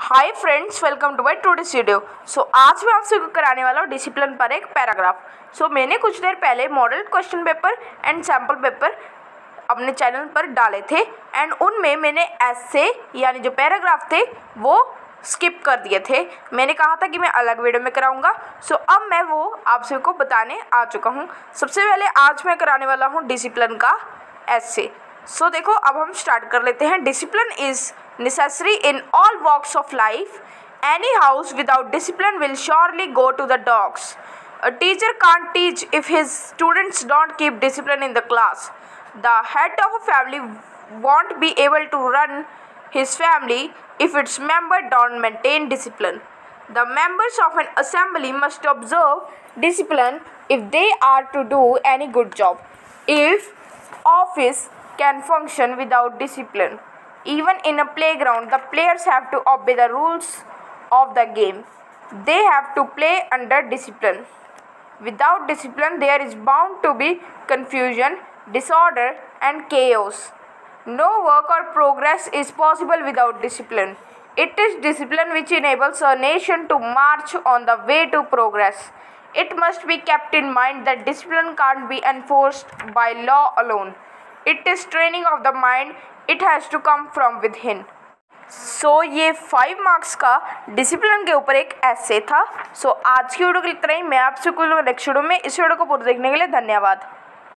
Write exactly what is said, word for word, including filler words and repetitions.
Hi friends, welcome to my today's video. So आज मैं आपसे कराने वाला हूँ डिसिप्लिन पर एक पैराग्राफ। सो so, मैंने कुछ देर पहले model question paper and sample paper अपने चैनल पर डाले थे एंड उनमें मैंने ऐसे यानी जो पैराग्राफ थे वो स्किप कर दिए थे। मैंने कहा था कि मैं अलग वीडियो में कराऊंगा। सो so, अब मैं वो आप सभी को बताने आ चुका हूँ। सबसे पहले आज मैं कराने वाला हूँ डिसिप्लिन का ऐसे। सो so, देखो अब हम स्टार्ट कर लेते हैं। Discipline is necessary in all walks of life. Any house without discipline will surely go to the dogs. A teacher can't teach if his students don't keep discipline in the class. The head of a family won't be able to run his family if its members don't maintain discipline. The members of an assembly must observe discipline if they are to do any good job. If office can function without discipline, even in a playground, the players have to obey the rules of the game. They have to play under discipline. Without discipline, there is bound to be confusion, disorder, and chaos. No work or progress is possible without discipline. It is discipline which enables a nation to march on the way to progress. It must be kept in mind that discipline can't be enforced by law alone. It is training of the mind. It has to come from within. So so, ये five marks का discipline के ऊपर एक ऐसे था। सो so, आज की video के लिए इतना ही। मैं आपसे कुछ नेक्स्ट वीडियो में इस वीडियो को पूरा देखने के लिए धन्यवाद।